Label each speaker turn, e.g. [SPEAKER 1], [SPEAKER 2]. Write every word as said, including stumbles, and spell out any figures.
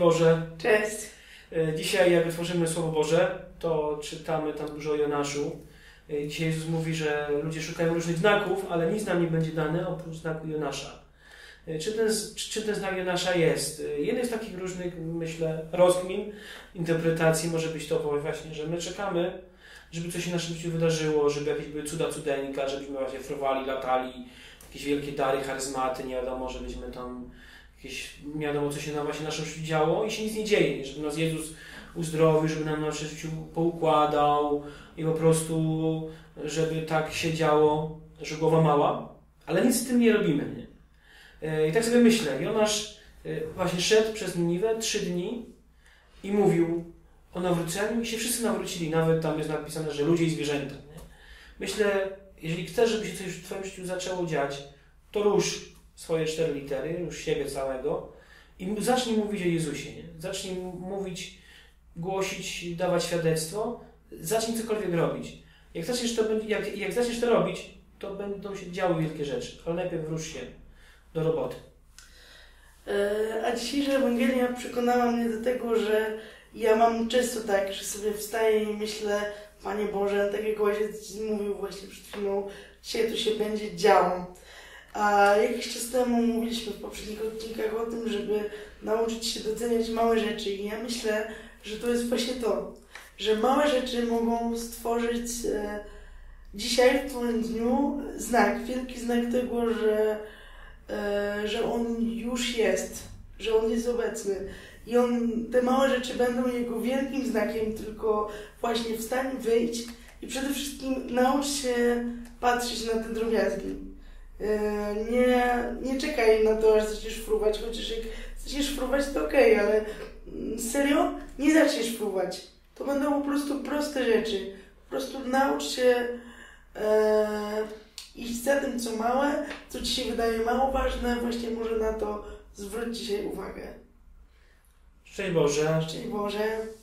[SPEAKER 1] Boże.
[SPEAKER 2] Cześć.
[SPEAKER 1] Dzisiaj jak otworzymy Słowo Boże, to czytamy tam dużo o Jonaszu. Dzisiaj Jezus mówi, że ludzie szukają różnych znaków, ale nic nam nie będzie dane oprócz znaku Jonasza. Czy ten, czy ten znak Jonasza jest? Jeden z takich różnych, myślę, rozkmin, interpretacji może być to właśnie, że my czekamy, żeby coś się w naszym życiu wydarzyło, żeby jakieś były cuda cudeńka, żebyśmy właśnie fruwali, latali, jakieś wielkie dary, charyzmaty, nie wiadomo, żebyśmy tam jakieś, nie wiadomo, co się nam właśnie w naszym życiu działo i się nic nie dzieje, żeby nas Jezus uzdrowił, żeby nam w naszym życiu poukładał i po prostu, żeby tak się działo, że głowa mała, ale nic z tym nie robimy, nie? I tak sobie myślę, Jonasz właśnie szedł przez Niniwę trzy dni i mówił o nawróceniu i się wszyscy nawrócili, nawet tam jest napisane, że ludzie i zwierzęta, nie? Myślę, jeżeli chcesz, żeby się coś w Twoim życiu zaczęło dziać, to rusz swoje cztery litery, rusz siebie całego i zacznij mówić o Jezusie, nie? Zacznij mówić, głosić, dawać świadectwo, zacznij cokolwiek robić. Jak zaczniesz to, jak, jak zaczniesz to robić, to będą się działy wielkie rzeczy, ale najpierw rusz się do roboty.
[SPEAKER 2] A dzisiejsza Ewangelia przekonała mnie do tego, że ja mam często tak, że sobie wstaję i myślę, Panie Boże, tak jak Ojciec mówił właśnie przed chwilą, dzisiaj tu się będzie działo. A jakiś czas temu mówiliśmy w poprzednich odcinkach o tym, żeby nauczyć się doceniać małe rzeczy i ja myślę, że to jest właśnie to, że małe rzeczy mogą stworzyć e, dzisiaj w Twoim dniu znak, wielki znak tego, że, e, że On już jest, że On jest obecny. I on, te małe rzeczy będą Jego wielkim znakiem, tylko właśnie wstań, wyjdź i przede wszystkim naucz się patrzeć na te drobiazgi. Nie, nie czekaj na to, aż zaczniesz fruwać, chociaż jak zaczniesz fruwać, to okej, okay, ale serio, nie zaczniesz fruwać. To będą po prostu proste rzeczy. Po prostu naucz się e, iść za tym, co małe, co Ci się wydaje mało ważne, właśnie może na to zwróć dzisiaj uwagę.
[SPEAKER 1] Szczęść Boże.
[SPEAKER 2] Szczęść Boże.